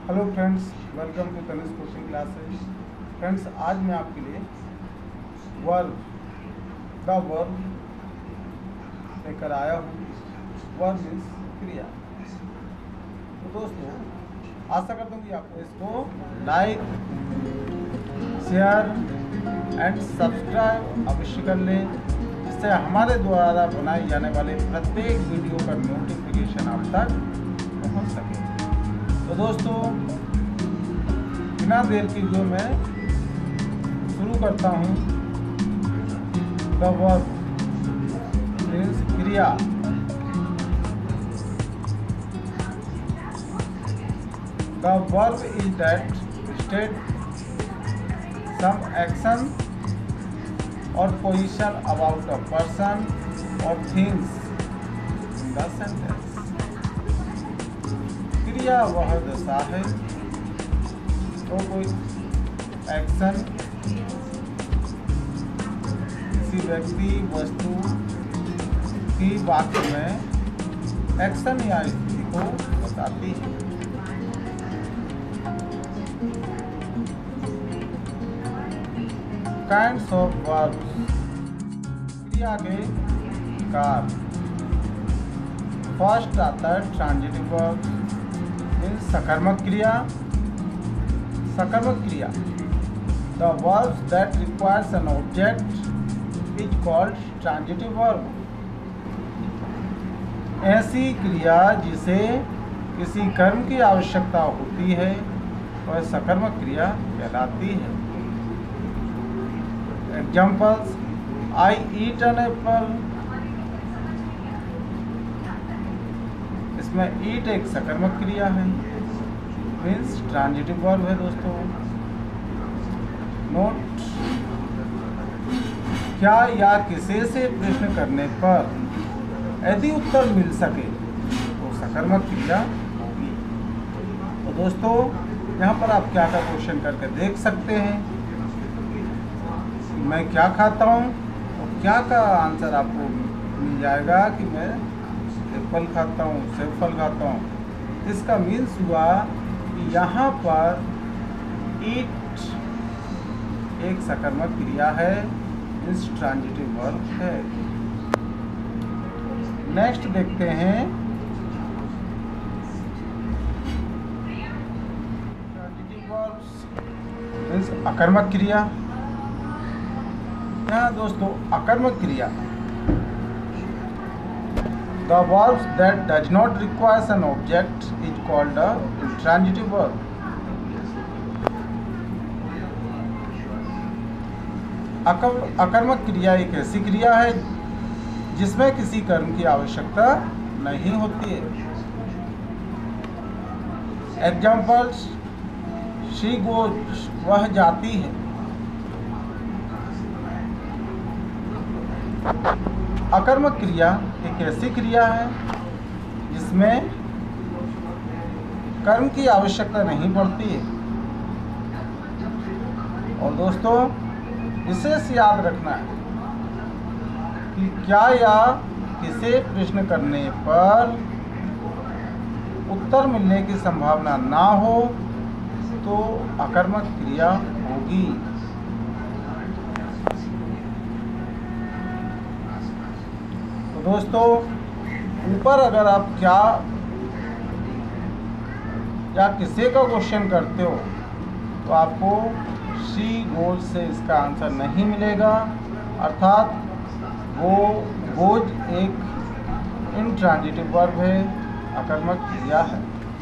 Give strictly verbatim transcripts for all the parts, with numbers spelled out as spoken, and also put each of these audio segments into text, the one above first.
Hello friends, welcome to Tanishq coaching classes. Friends, आज मैं आपके लिए वर्ब द वर्ब लेकर आया हूँ। वर्ब मीन्स क्रिया। तो दोस्तों, आशा करता हूँ कि आपको इसको लाइक, शेयर एंड सब्सक्राइब अवश्य कर लें, जिससे हमारे द्वारा बनाए जाने वाले प्रत्येक वीडियो का नोटिफिकेशन आप तक पहुँच सके। तो दोस्तों, बिना देर के हुए मैं शुरू करता हूँ। द वर्ब मीन्स क्रिया। The verb is that state some action or position about a person or things in the sentence. क्रिया वह दशा है तो कोई एक्शन किसी व्यक्ति वस्तु की वाक्य में एक्शन या स्थिति को बताती है। काइंड्स ऑफ वर्ब्स, क्रिया के प्रकार। फर्स्ट आता है ट्रांजिटिव वर्ब, सकर्मक क्रिया। सकर्मक क्रिया, the verbs that requires an object is called transitive verb. ऐसी क्रिया जिसे किसी कर्म की आवश्यकता होती है वह सकर्मक क्रिया कहलाती है। Examples, I eat an apple. इसमें ईट एक सकर्मक क्रिया है, मीन्स ट्रांजिटिव वर्ब है। दोस्तों नोट, क्या या किसी से प्रश्न करने पर यदि उत्तर मिल सके तो सकर्मक क्रिया होगी। तो दोस्तों, यहाँ पर आप क्या क्या क्वेश्चन करके देख सकते हैं। मैं क्या खाता हूँ और क्या का आंसर आपको मिल जाएगा कि मैं एप्पल खाता हूँ, सेब फल खाता हूँ। इसका मीन्स हुआ कि यहाँ पर ईट एक सकर्मक क्रिया है, मीन्स ट्रांजिटिव वर्ब है। नेक्स्ट देखते हैं, ट्रांजिटिव वर्ब्स मीन्स अकर्मक क्रिया। यहाँ दोस्तों अकर्मक क्रिया, the verbs that does not require an object is called a intransitive verb. अकर्मक क्रिया एक ऐसी क्रिया है जिसमें किसी कर्म की आवश्यकता नहीं होती है। एग्जाम्पल्स, शी गोज, वह जाती है। अकर्मक क्रिया एक ऐसी क्रिया है जिसमें कर्म की आवश्यकता नहीं पड़ती है। और दोस्तों, विशेष याद रखना है कि क्या या किसे प्रश्न करने पर उत्तर मिलने की संभावना ना हो तो अकर्मक क्रिया होगी। दोस्तों, ऊपर अगर आप क्या या किसी का क्वेश्चन करते हो तो आपको सी गोज से इसका आंसर नहीं मिलेगा, अर्थात वो गोज एक इंट्रांजिटिव वर्ब है, अकर्मक क्रिया है।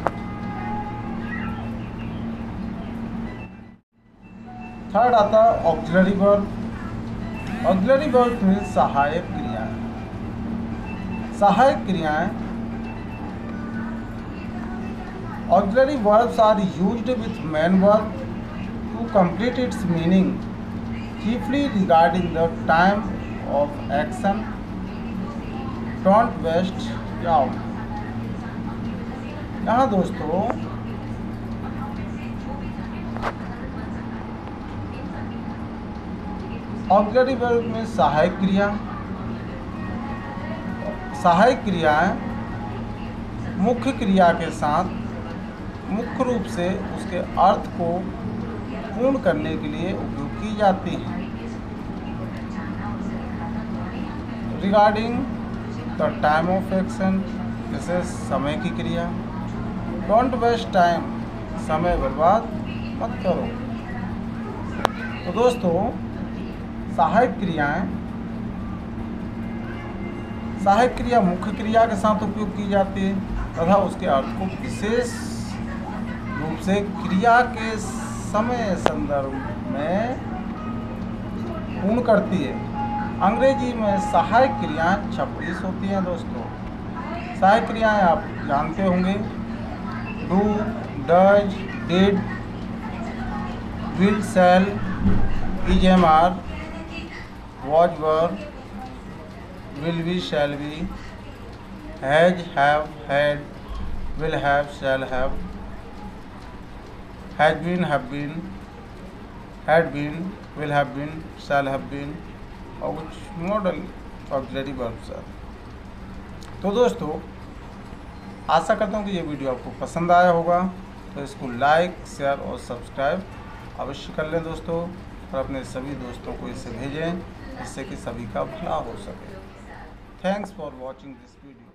थर्ड आता है auxiliary verb. Auxiliary verb means सहायक क्रिया। सहायक क्रियाएं, auxiliary verbs are used with main verb to complete its meaning, chiefly regarding the time of action, don't waste out. यहाँ दोस्तों ऑक्सिलरी वर्ब में सहायक क्रिया। सहायक क्रियाएं मुख्य क्रिया के साथ मुख्य रूप से उसके अर्थ को पूर्ण करने के लिए उपयोग की जाती है। Regarding the time of action, जैसे समय की क्रिया। डोंट वेस्ट टाइम, समय बर्बाद मत करो। तो दोस्तों, सहायक क्रियाएं, सहायक क्रिया मुख्य क्रिया के साथ उपयोग की जाती है तथा उसके अर्थ को विशेष रूप से क्रिया के समय संदर्भ में पूर्ण करती है। अंग्रेजी में सहायक क्रियाएं छब्बीस होती हैं दोस्तों। सहायक क्रियाएं आप जानते होंगे, do, does, did, will, shall, is, am, are, was, were, will be, shall be, has, have, had, will have, shall have, has been, have been, had been, will have been, shall have been और कुछ model auxiliary verbs हैं। तो दोस्तों, आशा करता हूँ कि ये video आपको पसंद आया होगा, तो इसको लाइक, शेयर और सब्सक्राइब अवश्य कर लें दोस्तों, और अपने सभी दोस्तों को इसे भेजें जिससे कि सभी का भला हो सके। Thanks for watching this video.